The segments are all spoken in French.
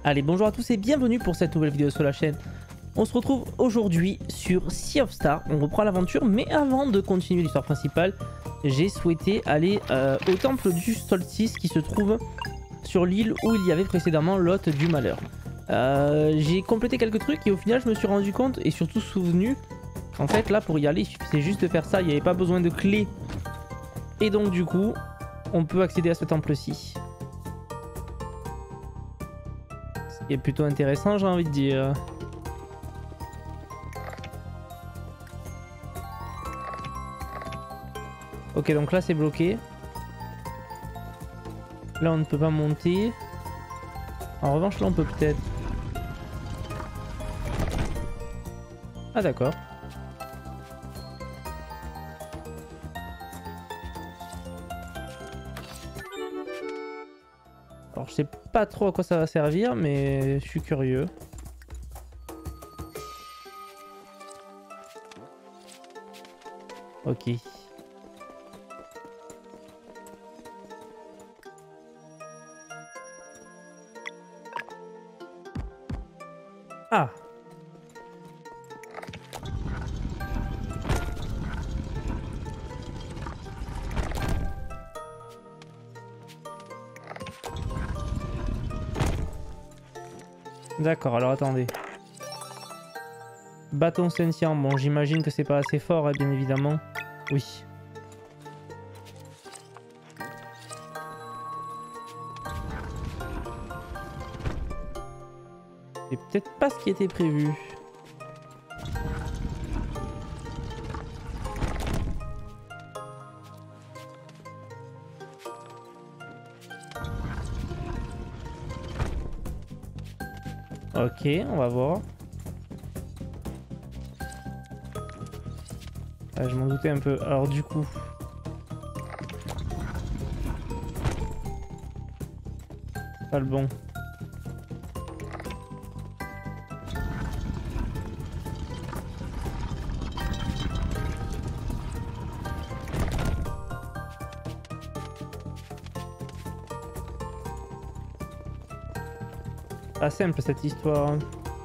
Allez, bonjour à tous et bienvenue pour cette nouvelle vidéo sur la chaîne. On se retrouve aujourd'hui sur Sea of Stars. On reprend l'aventure, mais avant de continuer l'histoire principale, j'ai souhaité aller au temple du solstice qui se trouve sur l'île où il y avait précédemment l'hôte du malheur. J'ai complété quelques trucs et au final je me suis rendu compte et surtout souvenu qu'en fait là pour y aller il suffisait juste de faire ça, il n'y avait pas besoin de clé. Et donc du coup on peut accéder à ce temple-ci. Ce qui est plutôt intéressant, j'ai envie de dire. Ok, donc là c'est bloqué. Là on ne peut pas monter. En revanche là on peut peut-être. Ah d'accord. Alors je sais pas trop à quoi ça va servir, mais je suis curieux. Ok. Ah! D'accord, alors attendez. Bâton sentient, bon j'imagine que c'est pas assez fort, hein, bien évidemment. Oui. C'est peut-être pas ce qui était prévu. Ok, on va voir. Ah, je m'en doutais un peu. Alors du coup... Pas le bon. Pas simple cette histoire.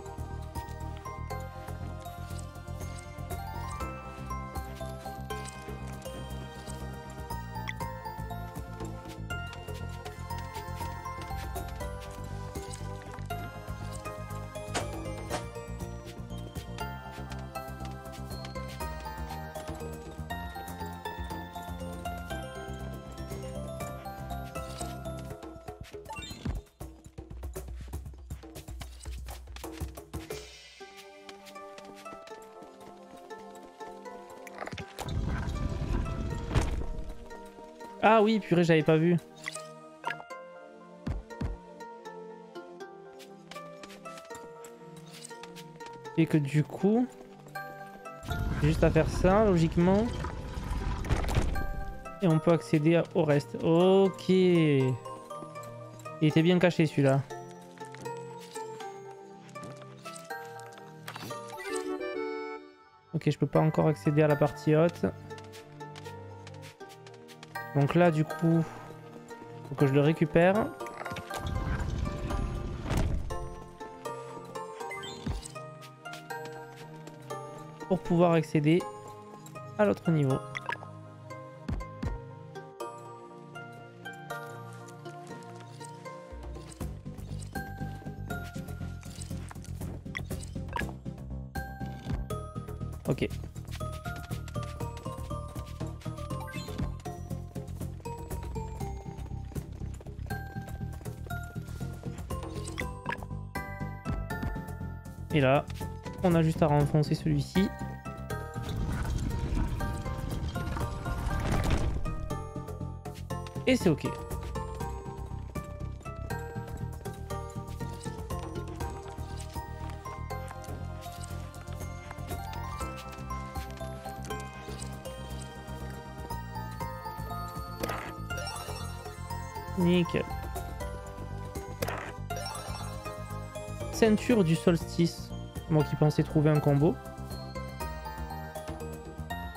Ah oui, purée, j'avais pas vu. Et que du coup... J'ai juste à faire ça, logiquement. Et on peut accéder au reste. Ok. Il était bien caché celui-là. Ok, je peux pas encore accéder à la partie haute. Donc là, du coup, faut que je le récupère. Pour pouvoir accéder à l'autre niveau. Ok. Et là, on a juste à renfoncer celui-ci. Et c'est ok. Nickel. Ceinture du solstice. Moi qui pensais trouver un combo.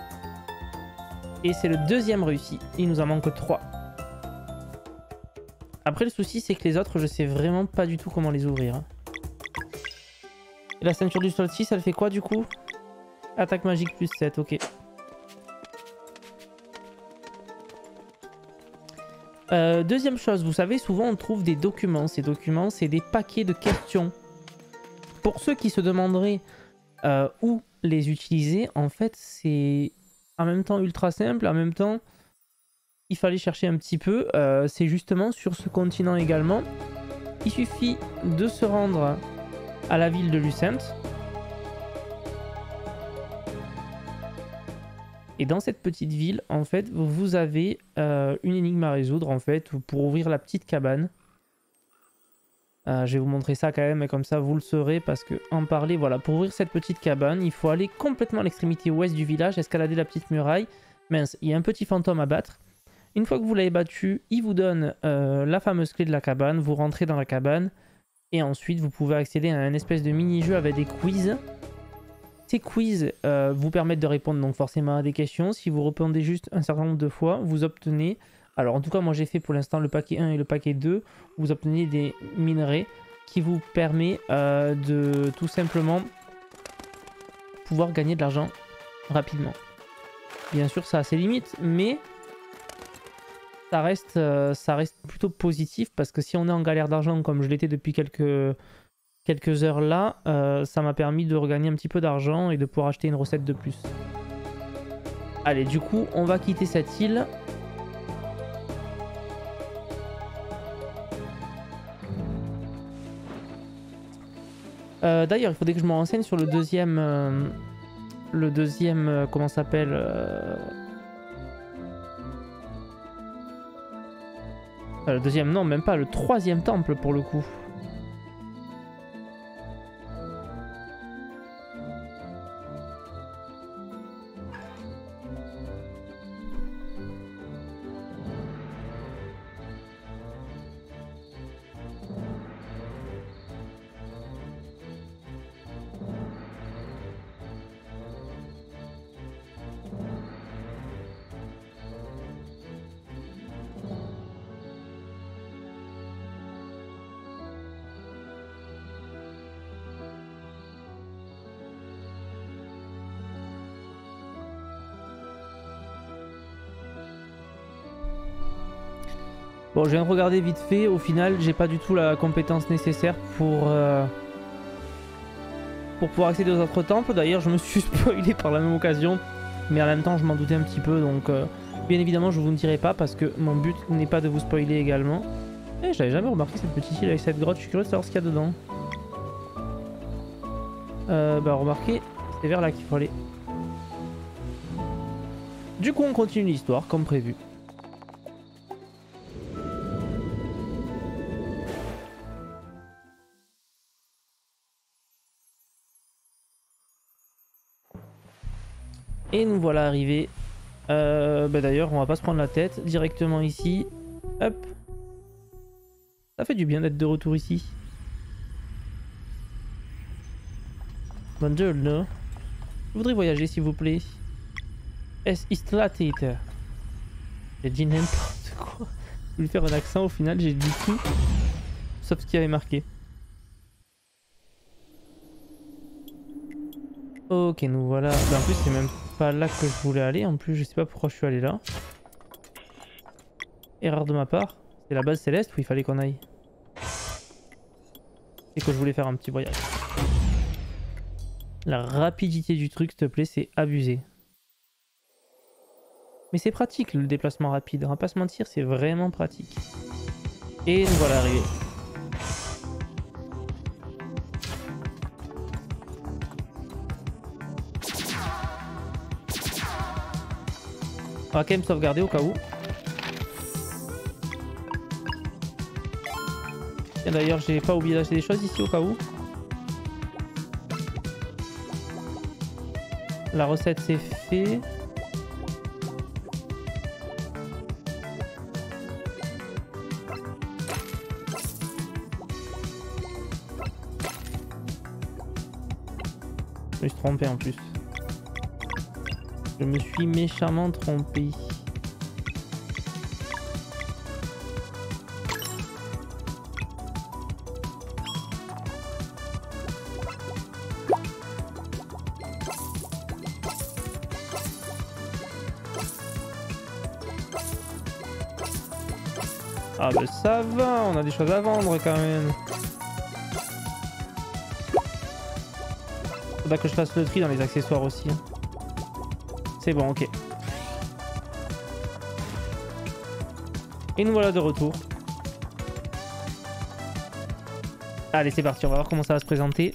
Et c'est le deuxième réussi. Il nous en manque 3. Après le souci c'est que les autres je sais vraiment pas du tout comment les ouvrir. Hein. Et la ceinture du solstice elle fait quoi du coup? Attaque magique plus 7, ok. Deuxième chose, vous savez souvent on trouve des documents. Ces documents c'est des paquets de questions. Pour ceux qui se demanderaient où les utiliser, en fait c'est en même temps ultra simple, en même temps il fallait chercher un petit peu. C'est justement sur ce continent également. Il suffit de se rendre à la ville de Lucent. Et dans cette petite ville, en fait, vous avez une énigme à résoudre, en fait, pour ouvrir la petite cabane. Je vais vous montrer ça quand même, et comme ça vous le saurez, parce que en parler, voilà, pour ouvrir cette petite cabane, il faut aller complètement à l'extrémité ouest du village, escalader la petite muraille. Mince, il y a un petit fantôme à battre. Une fois que vous l'avez battu, il vous donne la fameuse clé de la cabane, vous rentrez dans la cabane, et ensuite vous pouvez accéder à un espèce de mini-jeu avec des quiz. Ces quiz vous permettent de répondre donc forcément à des questions. Si vous répondez juste un certain nombre de fois, vous obtenez... Alors en tout cas moi j'ai fait pour l'instant le paquet 1 et le paquet 2. Vous obtenez des minerais qui vous permet de tout simplement pouvoir gagner de l'argent rapidement. Bien sûr ça a ses limites, mais ça reste plutôt positif parce que si on est en galère d'argent comme je l'étais depuis quelques heures là, ça m'a permis de regagner un petit peu d'argent et de pouvoir acheter une recette de plus. Allez, du coup, on va quitter cette île. D'ailleurs, il faudrait que je me renseigne sur le deuxième... comment ça s'appelle le deuxième, non, même pas, le troisième temple pour le coup. Bon, je viens de regarder vite fait, au final j'ai pas du tout la compétence nécessaire pour pouvoir accéder aux autres temples. D'ailleurs je me suis spoilé par la même occasion, mais en même temps je m'en doutais un petit peu, donc bien évidemment je vous ne dirai pas parce que mon but n'est pas de vous spoiler également. Et j'avais jamais remarqué cette petite île avec cette grotte, je suis curieux de savoir ce qu'il y a dedans. Bah remarquez, c'est vers là qu'il faut aller. Du coup on continue l'histoire comme prévu. Et nous voilà arrivés. Bah d'ailleurs, on va pas se prendre la tête. Directement ici. Hop. Ça fait du bien d'être de retour ici. Buongiorno. Je voudrais voyager s'il vous plaît. Es istlatite. J'ai dit n'importe quoi. Je voulais faire un accent, au final j'ai dit tout. Sauf ce qui avait marqué. Ok, nous voilà. Bah, en plus, c'est même pas là que je voulais aller. En plus, je sais pas pourquoi je suis allé là. Erreur de ma part. C'est la base céleste où il fallait qu'on aille. Et que je voulais faire un petit voyage. La rapidité du truc, s'il te plaît, c'est abusé. Mais c'est pratique le déplacement rapide. On va pas se mentir, c'est vraiment pratique. Et nous voilà arrivés. On va quand même sauvegarder au cas où. Et d'ailleurs, j'ai pas oublié d'acheter des choses ici au cas où. La recette c'est fait. Je me suis trompé en plus. Je me suis méchamment trompé. Ah bah ça va, on a des choses à vendre quand même. Faudra que je fasse le tri dans les accessoires aussi. C'est bon, ok. Et nous voilà de retour. Allez, c'est parti, on va voir comment ça va se présenter.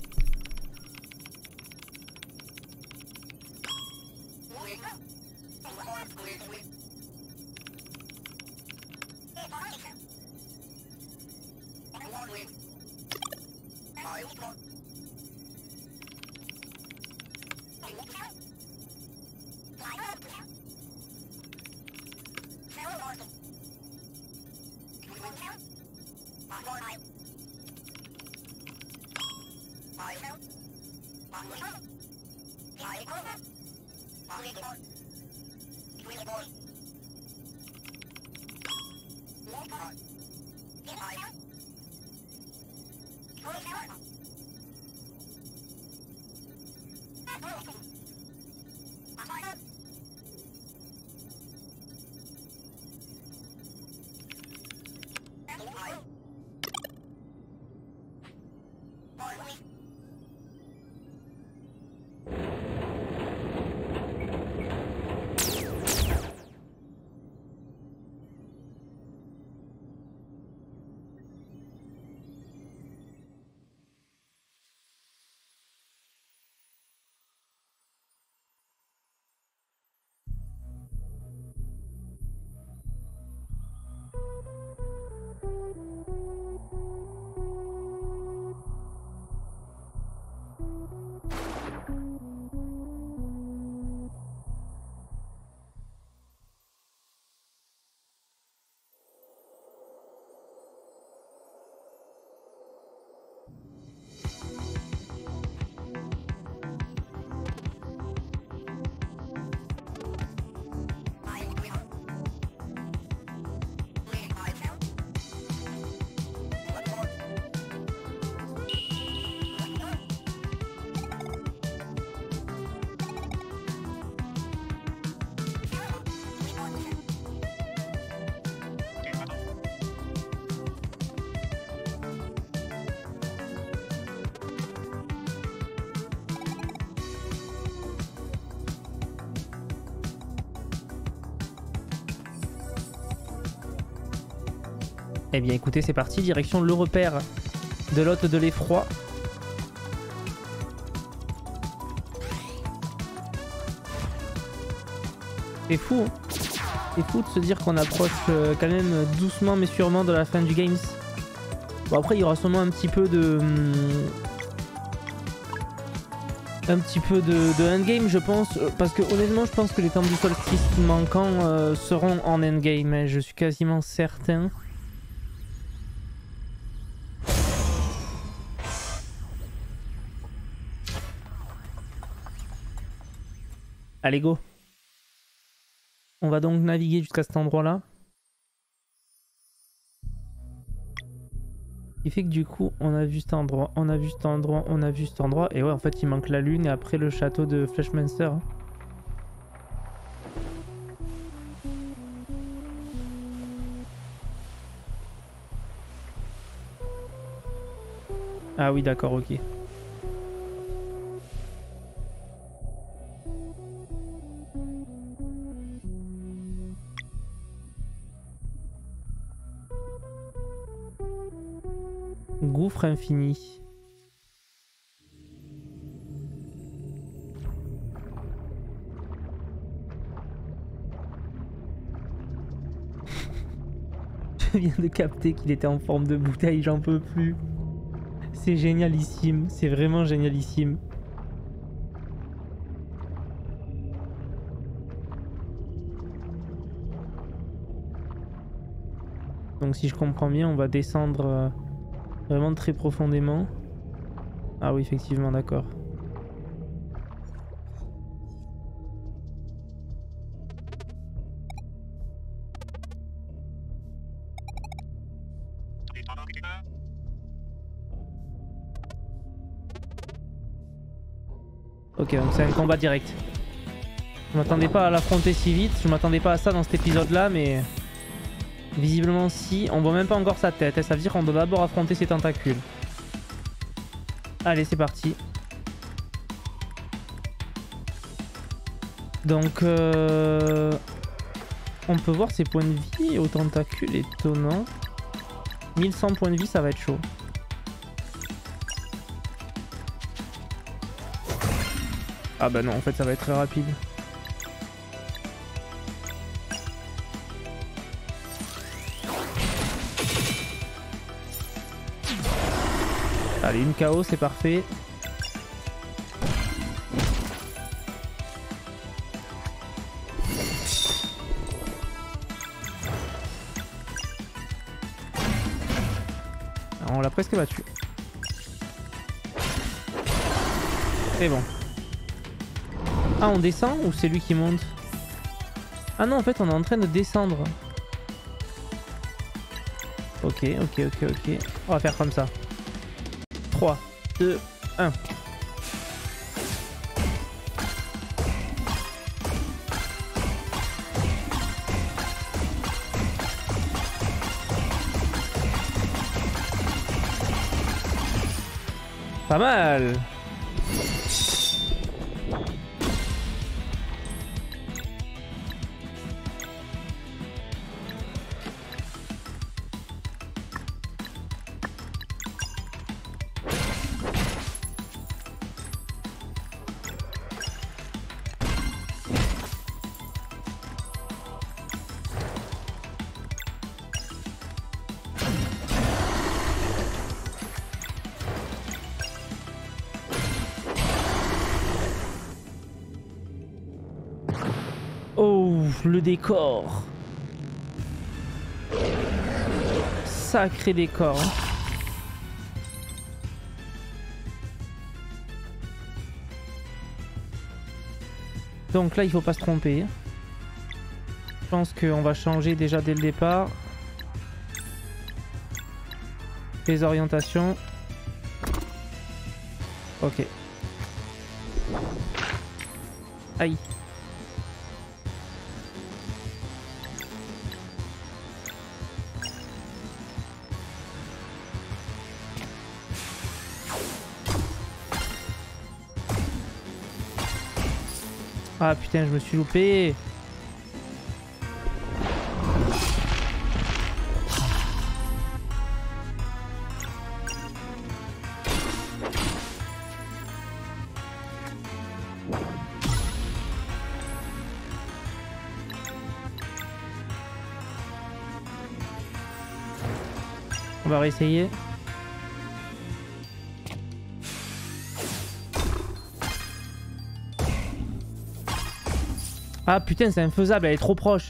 Eh bien écoutez, c'est parti, direction le repère de l'hôte de l'effroi. C'est fou, hein. C'est fou de se dire qu'on approche quand même doucement mais sûrement de la fin du games. Bon après il y aura sûrement un petit peu de... endgame je pense, parce que honnêtement je pense que les temples du solstice manquants seront en endgame, hein. Je suis quasiment certain. Allez go. On va donc naviguer jusqu'à cet endroit-là. Ce qui fait que du coup, on a vu cet endroit, on a vu cet endroit, on a vu cet endroit. Et ouais, en fait, il manque la lune et après le château de Fleshmancer. Ah oui, d'accord, ok. Gouffre infini. Je viens de capter qu'il était en forme de bouteille, j'en peux plus. C'est génialissime, c'est vraiment génialissime. Donc si je comprends bien, on va descendre vraiment très profondément. Ah oui, effectivement, d'accord. Ok, donc c'est un combat direct. Je m'attendais pas à l'affronter si vite, je m'attendais pas à ça dans cet épisode là, mais Visiblement si, on voit même pas encore sa tête, ça veut dire qu'on doit d'abord affronter ses tentacules. Allez c'est parti. Donc on peut voir ses points de vie aux tentacules, étonnant. 1100 points de vie, ça va être chaud. Ah bah non, en fait ça va être très rapide. Allez, une KO, c'est parfait. Alors, on l'a presque battu. C'est bon. Ah, on descend ou c'est lui qui monte? Ah non, en fait, on est en train de descendre. Ok. On va faire comme ça. 3, 2, 1. Pas mal. Oh, le décor. Sacré décor. Donc là, il faut pas se tromper. Je pense qu'on va changer déjà dès le départ. Les orientations. Ok. Aïe. Ah putain, je me suis loupé. On va réessayer. Ah putain, c'est infaisable, elle est trop proche.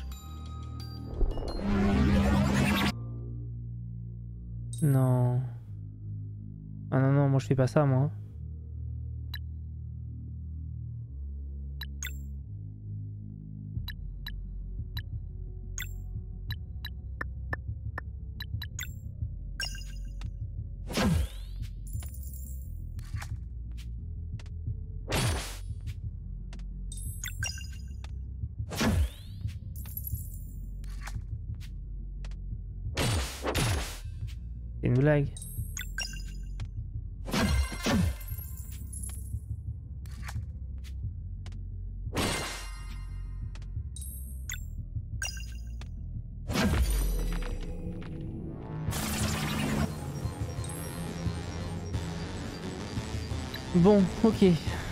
Non. Ah non, non, moi je fais pas ça, moi. C'est une blague. Bon, ok.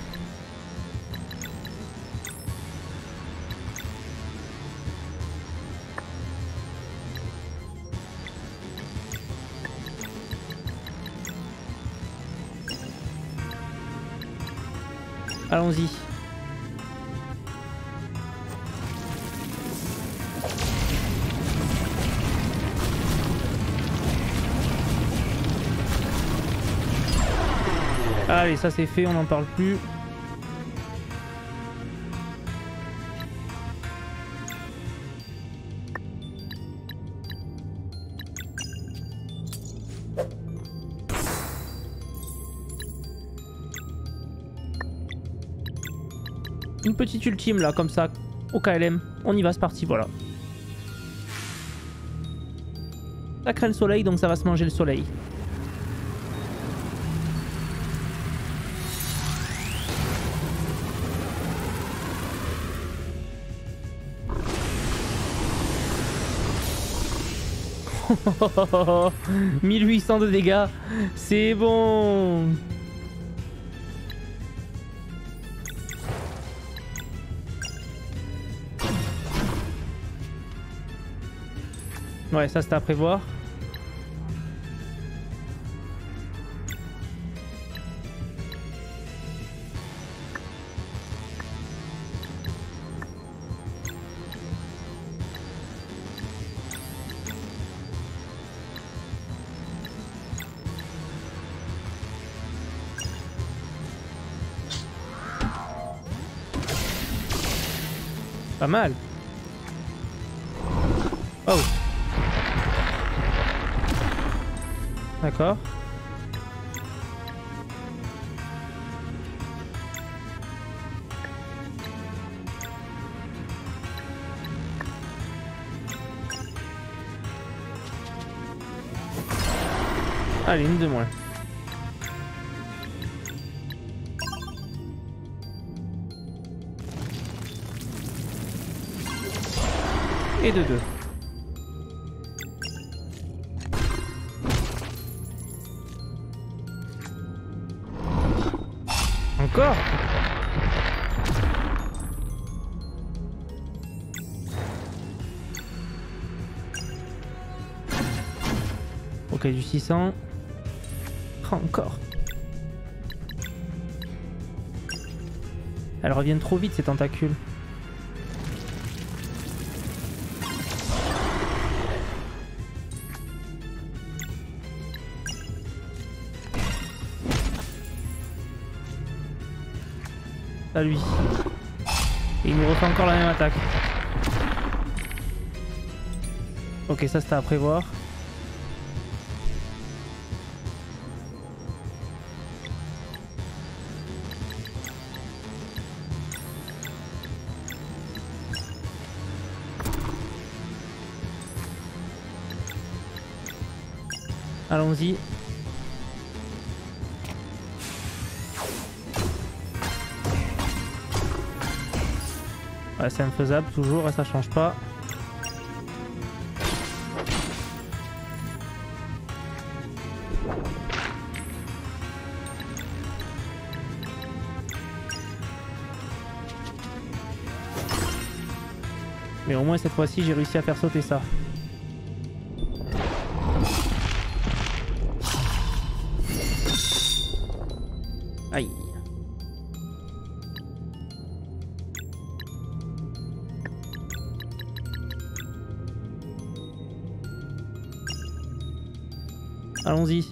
Allons-y. Allez, ça c'est fait, on n'en parle plus. Une petite ultime là, comme ça, au KLM. On y va, c'est parti, voilà. Ça craint le soleil, donc ça va se manger le soleil. Oh, 1800 de dégâts, c'est bon. Ouais, ça c'était à prévoir. Pas mal. Oh. D'accord. Allez, une de moins. Et de deux. Encore? Ok, du 600. Encore. Elles reviennent trop vite ces tentacules. À lui. Et il nous refait encore la même attaque. Ok, ça c'était à prévoir. Allons-y. Ouais, c'est infaisable toujours et ça change pas. Mais au moins cette fois-ci j'ai réussi à faire sauter ça. Aïe. Allons-y.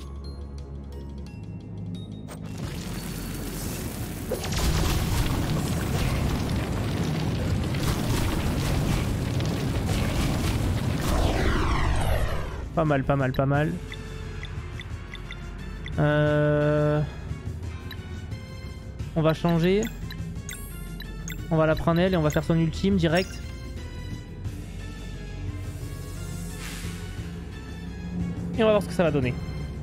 Pas mal, pas mal, pas mal. On va changer. On va la prendre elle et on va faire son ultime direct. Et on va voir ce que ça va donner.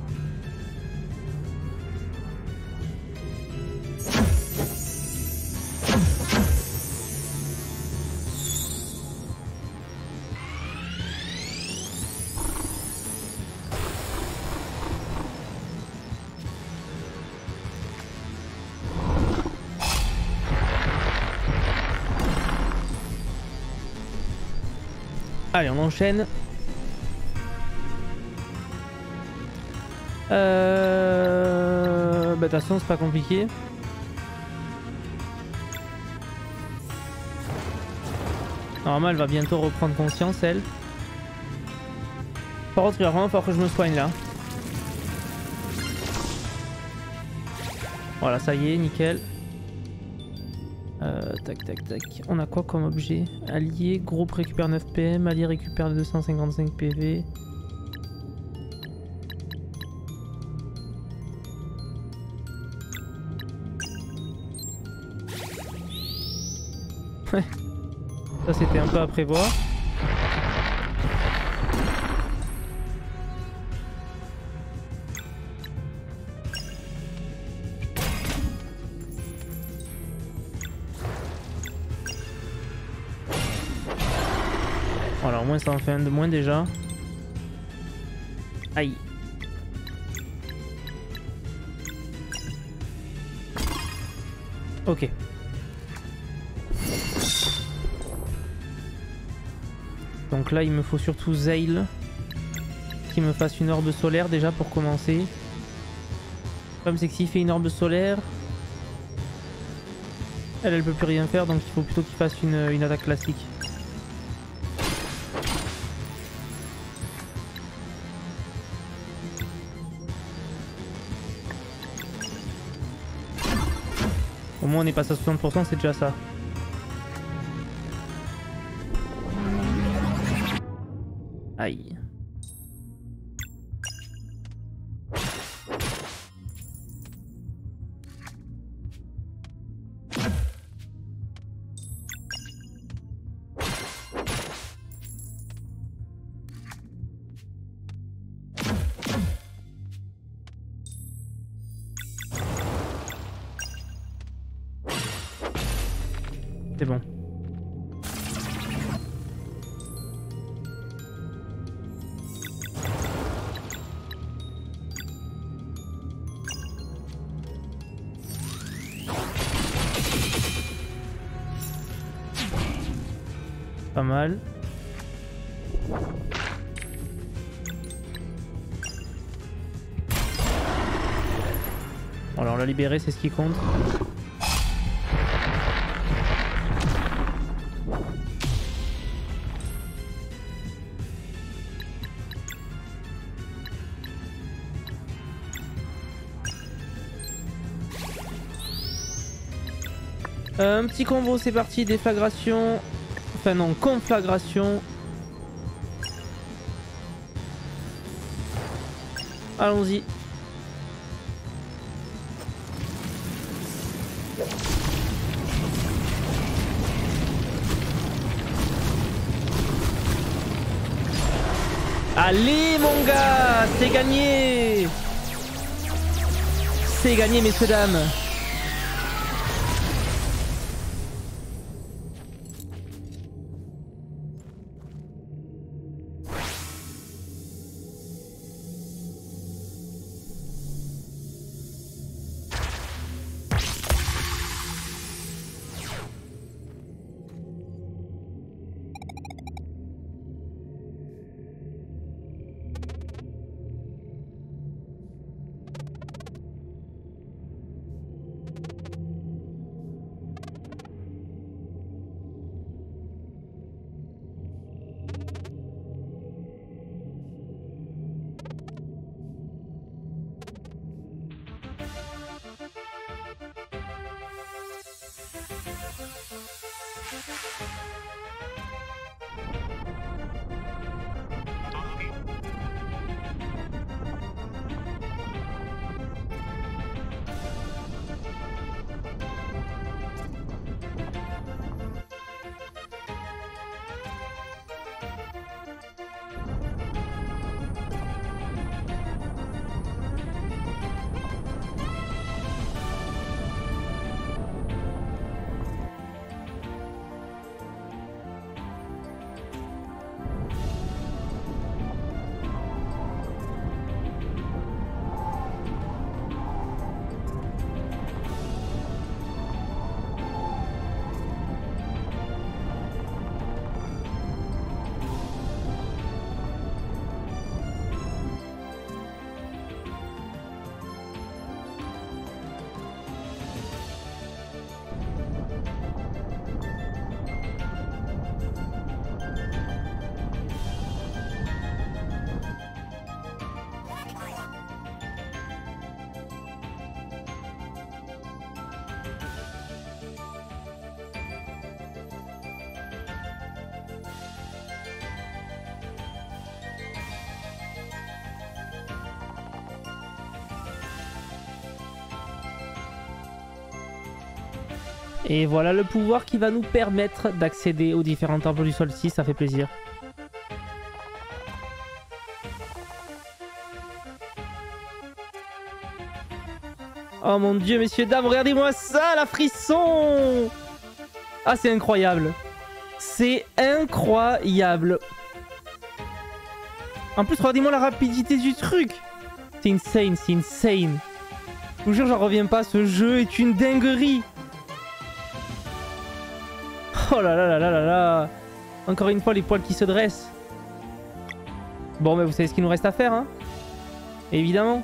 Allez, on enchaîne. Bah de toute façon c'est pas compliqué. Normalement elle va bientôt reprendre conscience elle. Par contre il va vraiment falloir que je me soigne là. Voilà, ça y est, nickel. Tac tac tac. On a quoi comme objet? Allié, groupe récupère 9 PM, allié récupère 255 PV. Ouais. Ça c'était un peu à prévoir. au moins ça en fait un de moins déjà. Aïe. Ok. Donc là il me faut surtout Zeil qui me fasse une orbe solaire déjà pour commencer. Le problème c'est que s'il fait une orbe solaire, elle peut plus rien faire, donc il faut plutôt qu'il fasse une attaque classique. Au moins on est passé à 60%, c'est déjà ça. Aïe. C'est bon. Pas mal. Bon, alors la libérer, c'est ce qui compte. Un petit combo, c'est parti, déflagration. Enfin non, conflagration. Allons-y. Allez mon gars, c'est gagné. C'est gagné messieurs dames. Et voilà le pouvoir qui va nous permettre d'accéder aux différents temples du solstice, ça fait plaisir. Oh mon dieu, messieurs, dames, regardez-moi ça, la frisson! Ah, c'est incroyable. C'est incroyable. En plus, regardez-moi la rapidité du truc. C'est insane, c'est insane. Je vous jure, j'en reviens pas. Ce jeu est une dinguerie. Oh là là là là là là. Encore une fois, les poils qui se dressent. Bon, mais vous savez ce qu'il nous reste à faire, hein? Évidemment.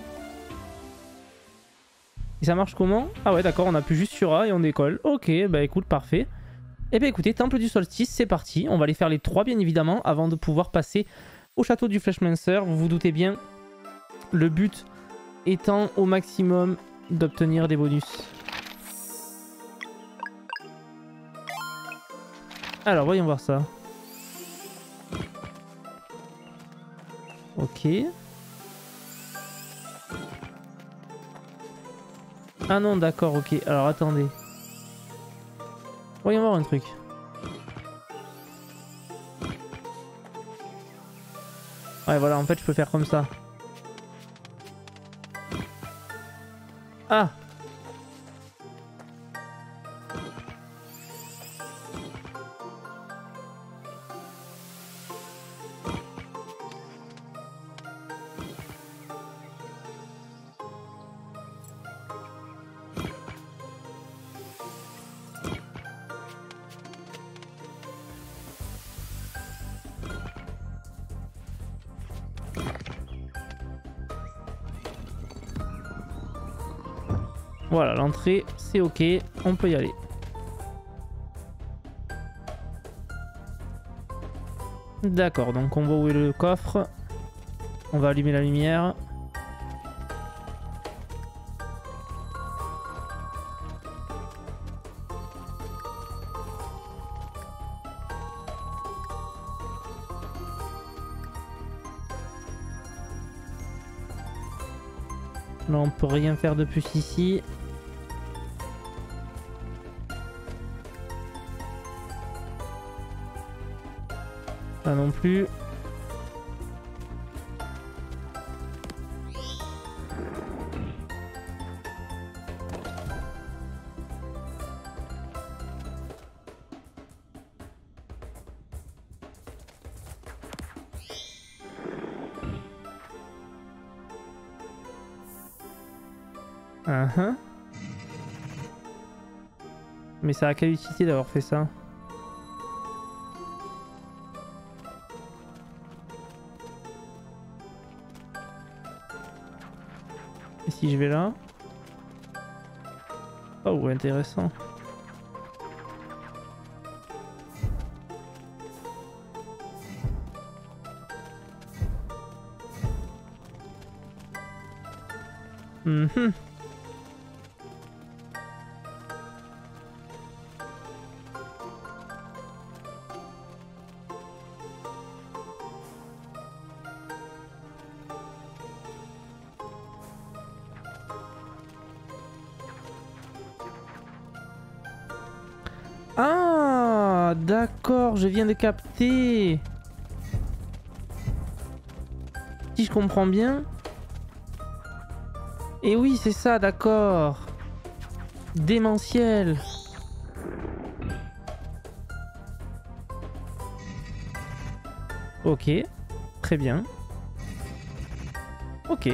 Et ça marche comment? Ah ouais, d'accord, on appuie juste sur A et on décolle. Ok, bah écoute, parfait. Eh bien écoutez, Temple du Solstice, c'est parti. On va aller faire les 3 bien évidemment avant de pouvoir passer au château du Fleshmancer. Vous vous doutez bien, le but étant au maximum d'obtenir des bonus. Alors, voyons voir ça. Ok. Ah non, d'accord, ok. Alors, attendez. Voyons voir un truc. Ouais, voilà, en fait, je peux faire comme ça. Ah! Voilà, l'entrée, c'est ok, on peut y aller. D'accord, donc on va où est le coffre. On va allumer la lumière. Là, on peut rien faire de plus ici. Là non plus. Mais ça a quelle utilité d'avoir fait ça? Et si je vais là? Oh, intéressant. Mhm. Ah, d'accord, je viens de capter. Si je comprends bien. Et oui, c'est ça, d'accord. Démentiel. Ok, très bien. Ok.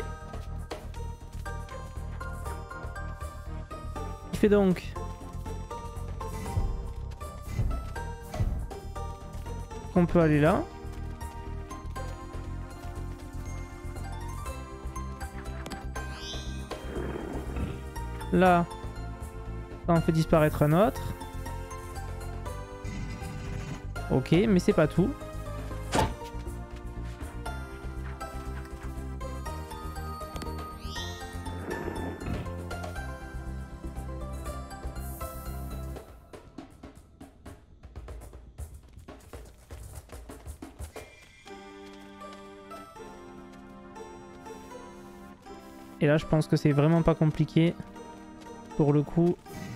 Il fait donc... On peut aller là. Là, ça en fait disparaître un autre. Ok, mais c'est pas tout. Et là, je pense que c'est vraiment pas compliqué. Pour le coup.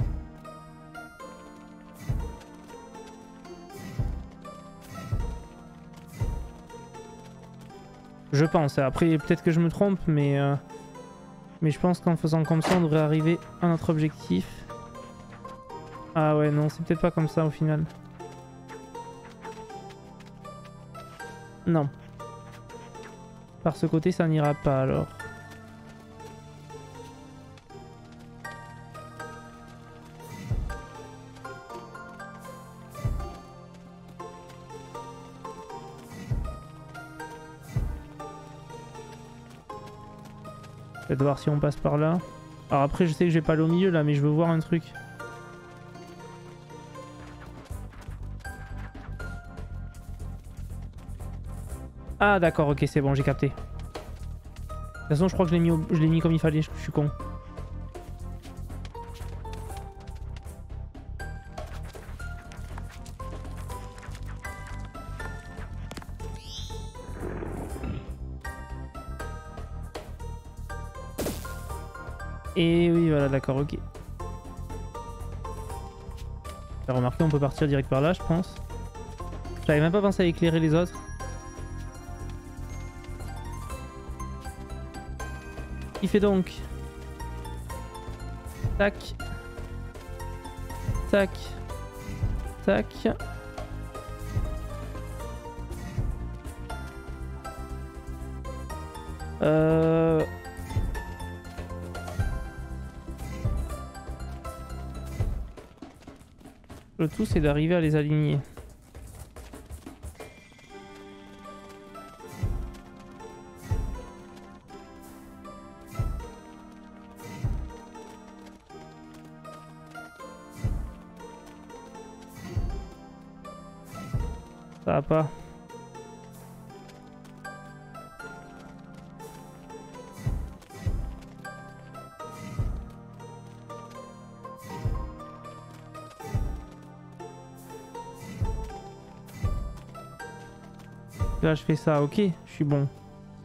Je pense. Après, peut-être que je me trompe, mais je pense qu'en faisant comme ça, on devrait arriver à notre objectif. Ah ouais, non, c'est peut-être pas comme ça au final. Non. Par ce côté, ça n'ira pas alors. Peut-être voir si on passe par là. Alors après, je sais que je vais pas aller au milieu là, mais je veux voir un truc. Ah d'accord, ok, c'est bon, j'ai capté. De toute façon, je crois que je l'ai mis comme il fallait, je suis con. Et oui, voilà, d'accord, ok. T'as remarqué, on peut partir direct par là, je pense. J'avais même pas pensé à éclairer les autres. Il fait donc... Tac. Tac. Tac. Le tout, c'est d'arriver à les aligner. Ça va pas. Là, je fais ça, ok, je suis bon.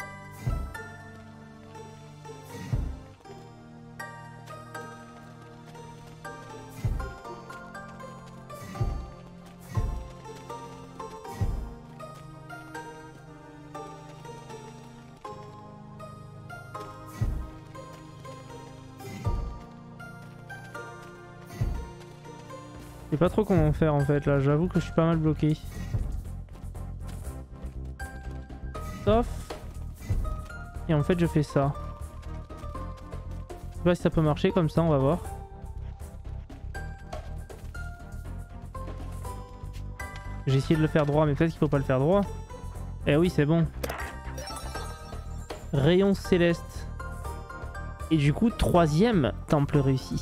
Je sais pas trop comment faire en fait là, j'avoue que je suis pas mal bloqué. Sauf... Et en fait je fais ça. Je sais pas si ça peut marcher comme ça, on va voir. J'ai essayé de le faire droit mais peut-être qu'il faut pas le faire droit. Eh oui c'est bon. Rayon céleste. Et du coup troisième temple réussi.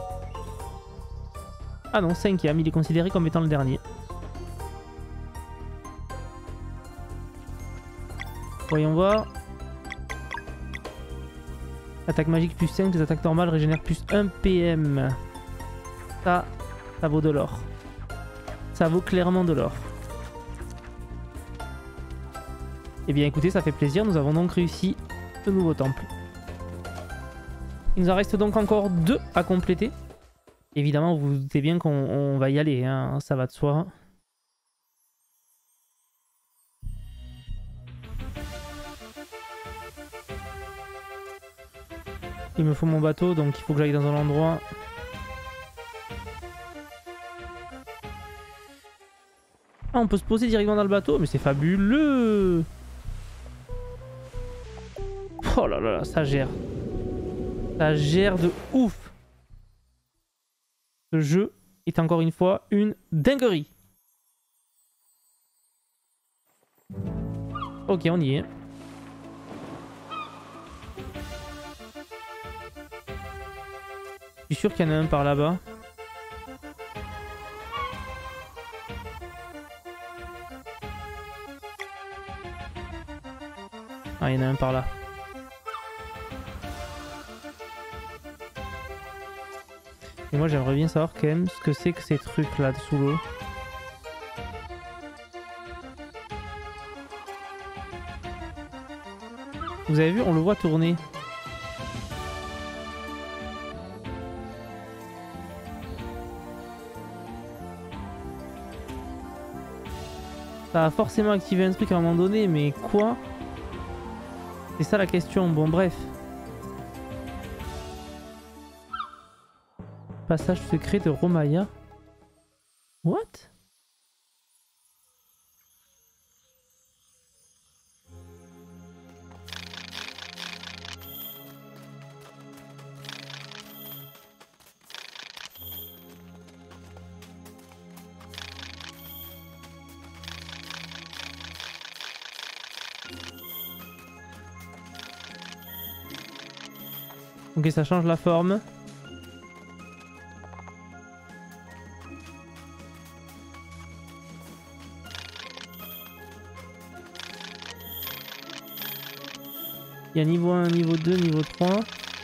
Ah non, cinquième, il est considéré comme étant le dernier. Voyons voir. Attaque magique plus 5, les attaques normales régénèrent plus 1 PM. Ça vaut de l'or. Ça vaut clairement de l'or. Eh bien écoutez, ça fait plaisir, nous avons donc réussi ce nouveau temple. Il nous en reste donc encore 2 à compléter. Évidemment, vous vous doutez bien qu'on va y aller, hein, ça va de soi. Il me faut mon bateau, donc il faut que j'aille dans un endroit. Ah, on peut se poser directement dans le bateau, mais c'est fabuleux! Oh là là là, ça gère. Ça gère de ouf! Ce jeu est encore une fois une dinguerie. Ok, on y est. Je suis sûr qu'il y en a un par là-bas. Ah, il y en a un par là. Et moi j'aimerais bien savoir quand même ce que c'est que ces trucs là sous l'eau. Vous avez vu, on le voit tourner. Ça a forcément activé un truc à un moment donné, mais quoi? C'est ça la question, bon bref. Passage secret de Romaya. What? Ok, ça change la forme. Il y a niveau 1, niveau 2, niveau 3.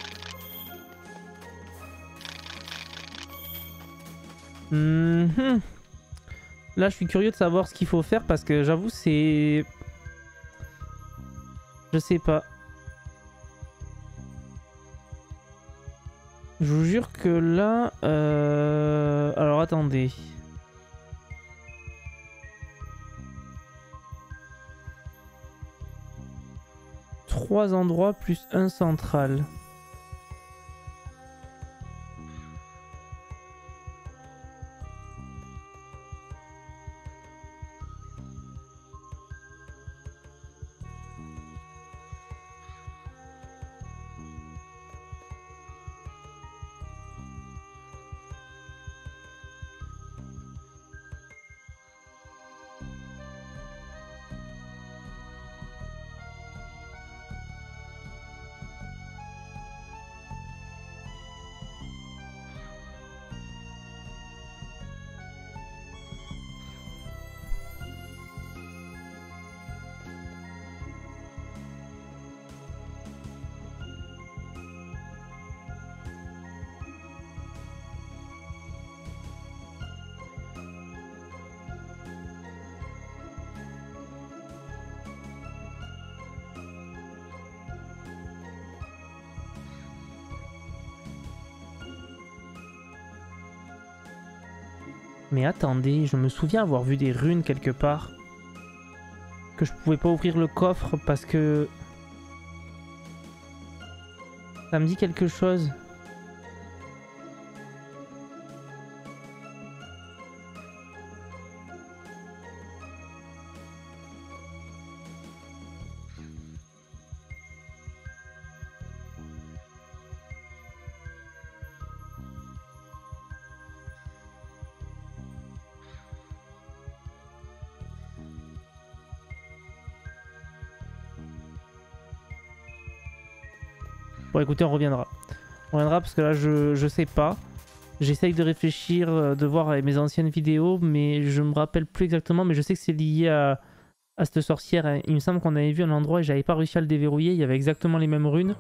Là, je suis curieux de savoir ce qu'il faut faire parce que j'avoue, c'est... Je sais pas. Je vous jure que là... Alors, attendez. Trois endroits plus un central. Mais attendez, je me souviens avoir vu des runes quelque part. Que je pouvais pas ouvrir le coffre parce que... Ça me dit quelque chose. Bon écoutez, on reviendra. On reviendra parce que là je sais pas. J'essaye de réfléchir, de voir avec mes anciennes vidéos, mais je me rappelle plus exactement, mais je sais que c'est lié à cette sorcière. Hein. Il me semble qu'on avait vu un endroit et j'avais pas réussi à le déverrouiller, il y avait exactement les mêmes runes.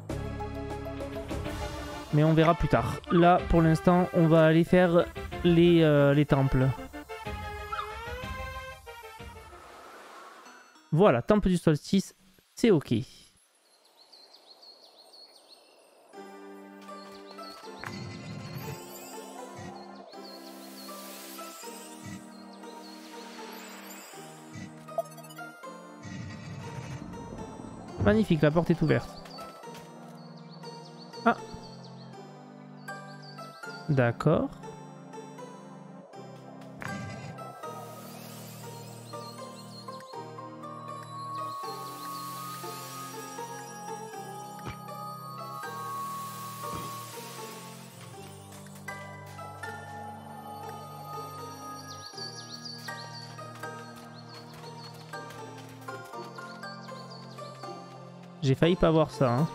Mais on verra plus tard. Là, pour l'instant, on va aller faire les temples. Voilà, temple du solstice, c'est ok. Magnifique, la porte est ouverte. Ah. D'accord. J'ai failli pas voir ça. Hein.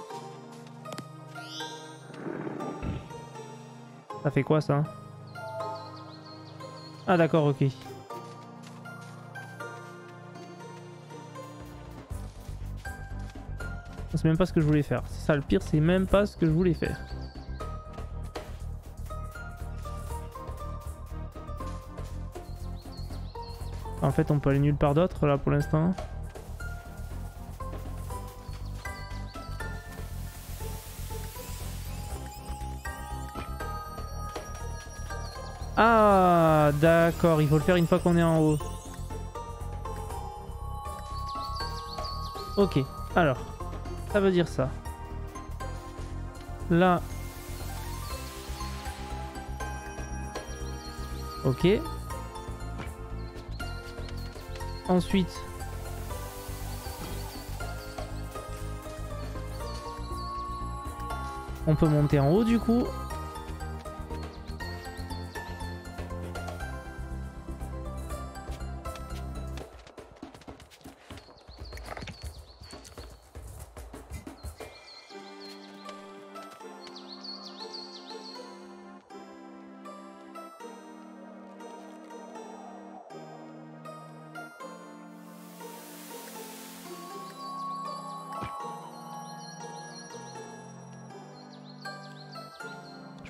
Ça fait quoi ça? Ah d'accord, ok. C'est même pas ce que je voulais faire. C'est ça le pire, c'est même pas ce que je voulais faire. En fait, on peut aller nulle part d'autre là pour l'instant. Ah, d'accord, il faut le faire une fois qu'on est en haut. Ok, alors, ça veut dire ça. Là. Ok. Ensuite. On peut monter en haut du coup.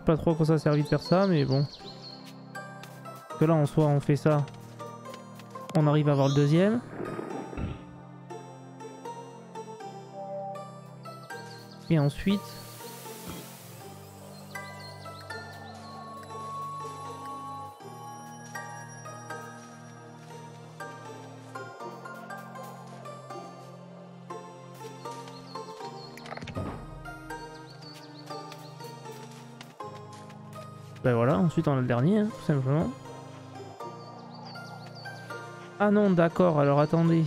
pas trop à quoi ça a servi de faire ça, mais bon. Parce que là, en soi, on fait ça. On arrive à avoir le deuxième. Et ensuite... Ben voilà, ensuite on a le dernier, hein, tout simplement. Ah non, d'accord, alors attendez.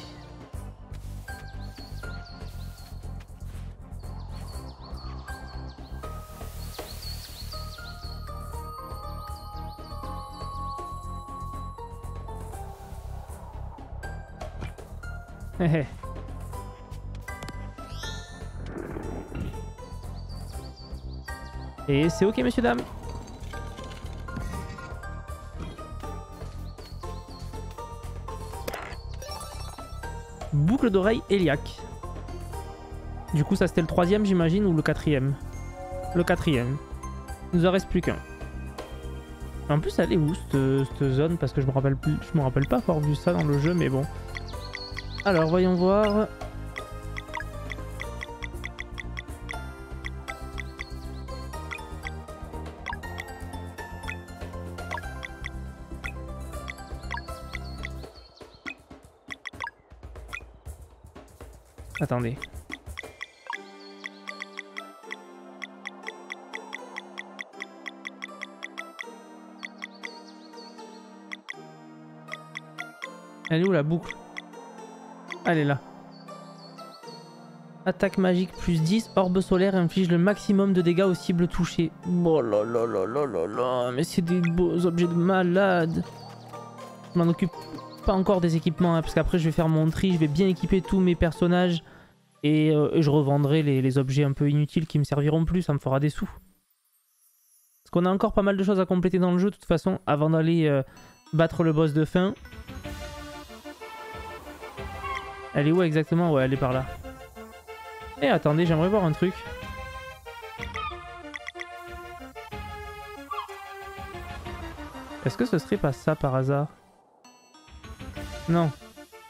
Et c'est ok, messieurs, dames. Boucle d'oreille Eliac. Du coup, ça c'était le troisième, j'imagine, ou le quatrième? Le quatrième. Il nous en reste plus qu'un. En plus, elle est où cette zone? Parce que je me rappelle plus, je me rappelle pas avoir vu ça dans le jeu, mais bon. Alors, voyons voir. Attendez. Elle est où la boucle? Elle est là. Attaque magique plus 10, orbe solaire inflige le maximum de dégâts aux cibles touchées. Oh là là là là là là, mais c'est des beaux objets de malade. Je m'en occupe pas encore des équipements, hein, parce qu'après je vais faire mon tri, je vais bien équiper tous mes personnages. Et je revendrai les objets un peu inutiles qui me serviront plus, ça me fera des sous. Parce qu'on a encore pas mal de choses à compléter dans le jeu, de toute façon, avant d'aller battre le boss de fin. Elle est où exactement? Ouais, elle est par là. Et attendez, j'aimerais voir un truc. Est-ce que ce serait pas ça par hasard? Non.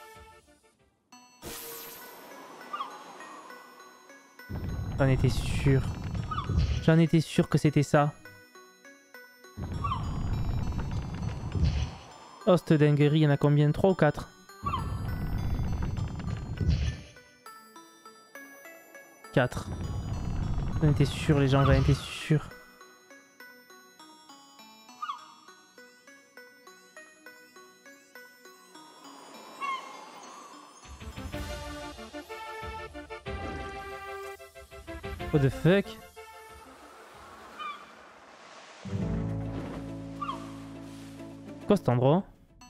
J'en étais sûr. J'en étais sûr que c'était ça. Oh, cette dinguerie, il y en a combien? 3 ou 4? 4. J'en étais sûr, les gens, j'en étais sûr. What the fuck? Quoi cet endroit?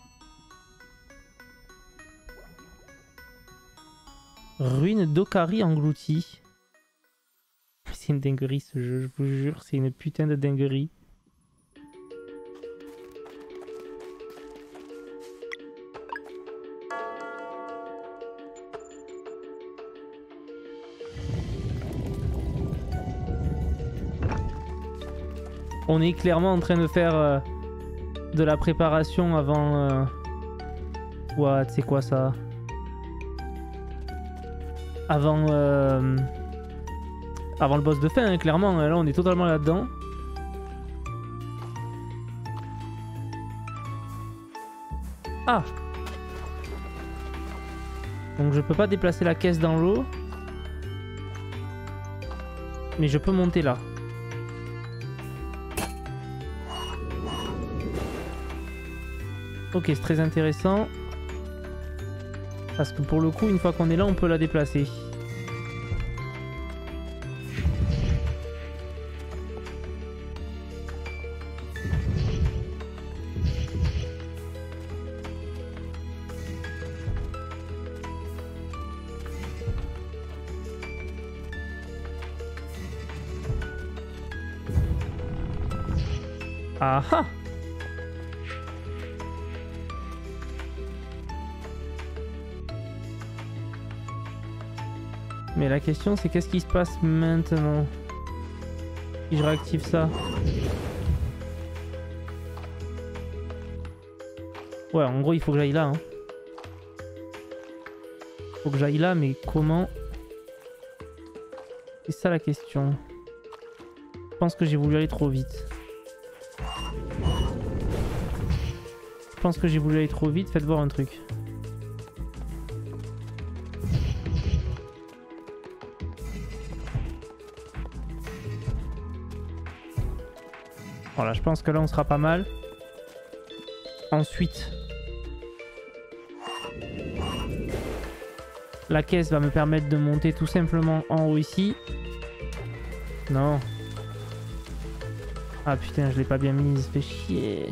Ruine d'Okari engloutie. C'est une dinguerie ce jeu, je vous jure, c'est une putain de dinguerie. On est clairement en train de faire de la préparation avant... What? C'est quoi ça? Avant... Avant le boss de fin, hein, clairement. Là, on est totalement là-dedans. Ah! Donc je peux pas déplacer la caisse dans l'eau. Mais je peux monter là. Ok, c'est très intéressant. Parce que pour le coup, une fois qu'on est là, on peut la déplacer. Ah ah! Mais la question c'est qu'est-ce qui se passe maintenant? Si je réactive ça. Ouais, en gros, il faut que j'aille là. Hein. Faut que j'aille là, mais comment? C'est ça la question. Je pense que j'ai voulu aller trop vite. Je pense que j'ai voulu aller trop vite. Faites voir un truc. Voilà, je pense que là, on sera pas mal. Ensuite... La caisse va me permettre de monter tout simplement en haut ici. Non. Ah putain, je l'ai pas bien mise, fait chier.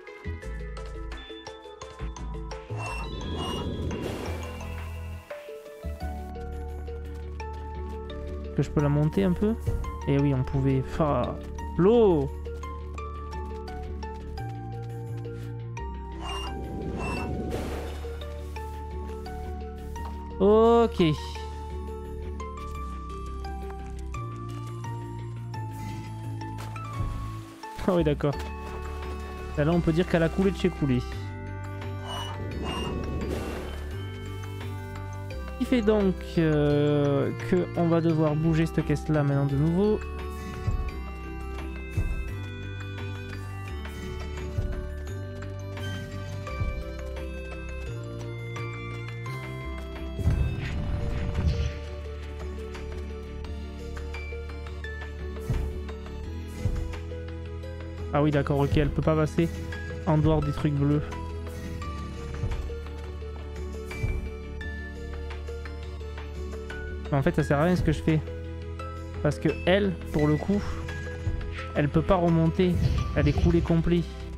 Est-ce que je peux la monter un peu? Eh oui, on pouvait. Ah, l'eau! Ok. Ah oui, d'accord. Là, on peut dire qu'elle a coulé de chez coulé. Ce qui fait donc que on va devoir bouger cette caisse-là maintenant de nouveau. Ah oui d'accord, ok, elle peut pas passer en dehors des trucs bleus. Mais en fait ça sert à rien ce que je fais. Parce que elle, pour le coup, elle peut pas remonter. Elle est coulée complet.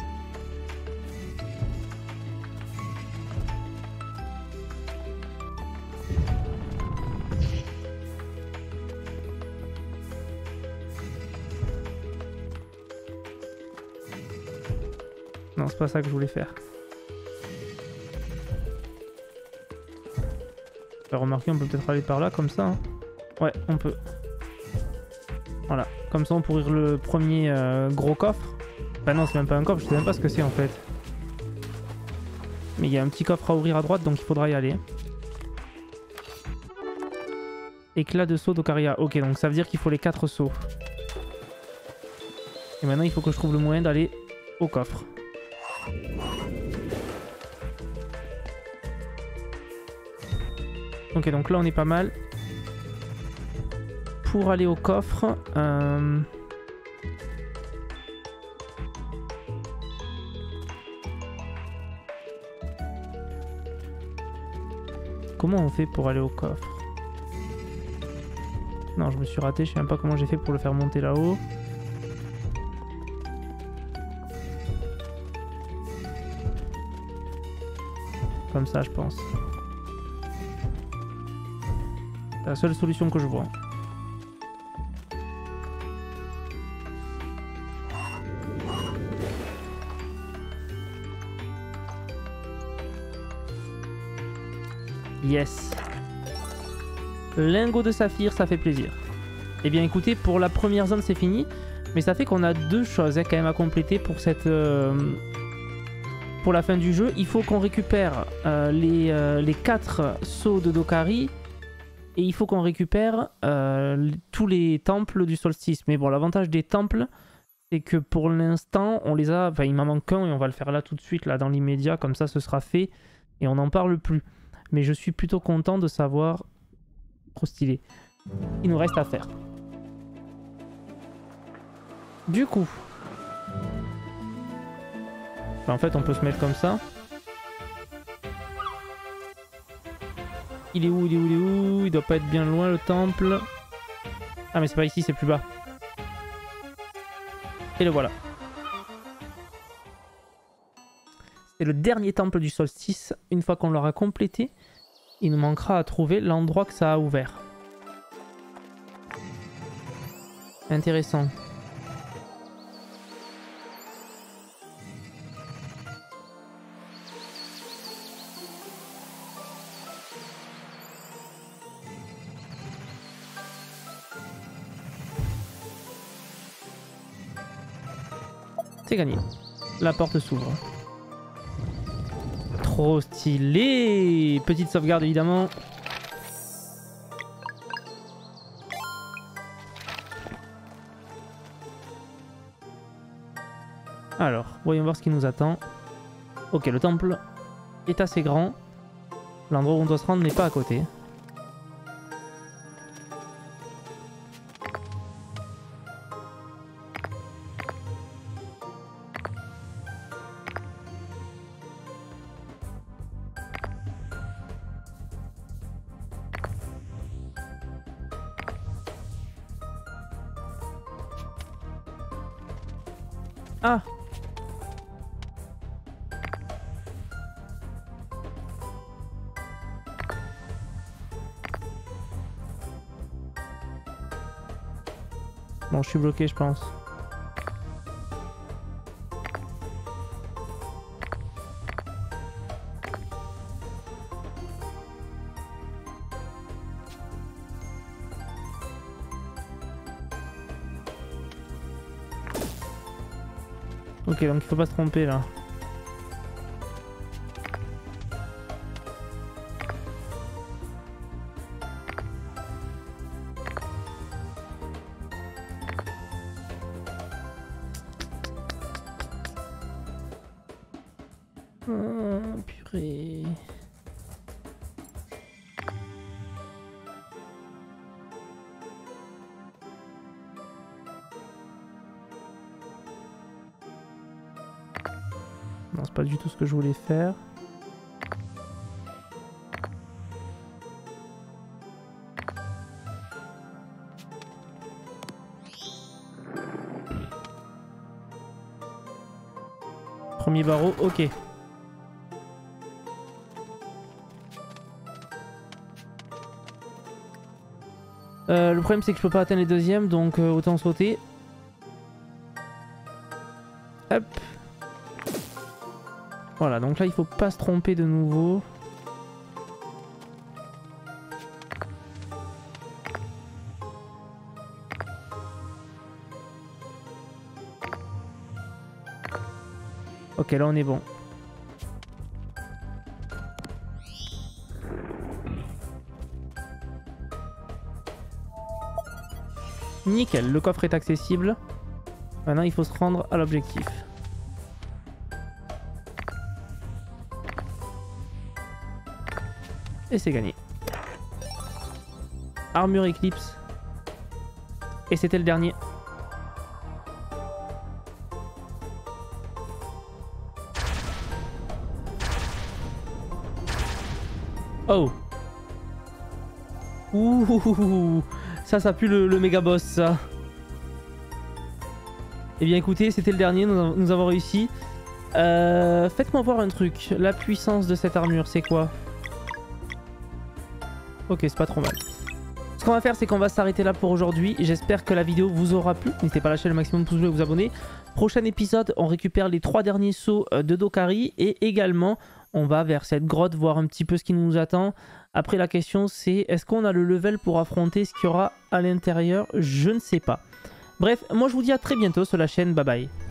Non, c'est pas ça que je voulais faire. Remarquez, on peut peut-être aller par là, comme ça. Hein. Ouais, on peut. Voilà. Comme ça, on pourrait ouvrir le premier gros coffre. Bah non, c'est même pas un coffre, je sais même pas ce que c'est en fait. Mais il y a un petit coffre à ouvrir à droite, donc il faudra y aller. Éclat de saut d'Ocaria. Ok, donc ça veut dire qu'il faut les 4 sauts. Et maintenant, il faut que je trouve le moyen d'aller au coffre. Ok, donc là on est pas mal. Pour aller au coffre, comment on fait pour aller au coffre? Non, je me suis raté, je sais même pas comment j'ai fait pour le faire monter là-haut. Comme ça, je pense. C'est la seule solution que je vois. Yes. Lingot de saphir, ça fait plaisir. Eh bien écoutez, pour la première zone c'est fini. Mais ça fait qu'on a 2 choses quand même à compléter pour cette... pour la fin du jeu. Il faut qu'on récupère les 4 sauts de Dokari. Et il faut qu'on récupère tous les temples du solstice. Mais bon, l'avantage des temples, c'est que pour l'instant, on les a... Enfin, il m'en manque un et on va le faire là tout de suite, là dans l'immédiat. Comme ça, ce sera fait et on n'en parle plus. Mais je suis plutôt content de savoir... Trop stylé. Il nous reste à faire. Du coup... Enfin, en fait, on peut se mettre comme ça. Il est où? Il est où? Il est où? Il doit pas être bien loin le temple. Ah mais c'est pas ici, c'est plus bas. Et le voilà. C'est le dernier temple du solstice. Une fois qu'on l'aura complété, il nous manquera à trouver l'endroit que ça a ouvert. Intéressant. C'est gagné. La porte s'ouvre. Trop stylé. Petite sauvegarde évidemment. Alors, voyons voir ce qui nous attend. Ok, le temple est assez grand. L'endroit où on doit se rendre n'est pas à côté. Ah! Bon, je suis bloqué, je pense. Ok, donc il faut pas se tromper là. Oh, purée. Non, c'est pas du tout ce que je voulais faire. Premier barreau, ok. Le problème c'est que je peux pas atteindre les deuxièmes, donc autant sauter. Hop. Voilà, donc là il faut pas se tromper de nouveau. Ok, là on est bon. Nickel, le coffre est accessible. Maintenant il faut se rendre à l'objectif. Et c'est gagné. Armure Eclipse. Et c'était le dernier. Oh. Ouh. Ça pue le méga boss, ça. Eh bien écoutez, c'était le dernier, nous avons réussi. Faites-moi voir un truc. La puissance de cette armure, c'est quoi? Ok, c'est pas trop mal. Ce qu'on va faire, c'est qu'on va s'arrêter là pour aujourd'hui. J'espère que la vidéo vous aura plu. N'hésitez pas à lâcher le maximum de pouces bleus et vous abonner. Prochain épisode, on récupère les 3 derniers sauts de Dokari. Et également, on va vers cette grotte, voir un petit peu ce qui nous attend. Après, la question, c'est est-ce qu'on a le level pour affronter ce qu'il y aura à l'intérieur? Je ne sais pas. Bref, moi je vous dis à très bientôt sur la chaîne. Bye bye.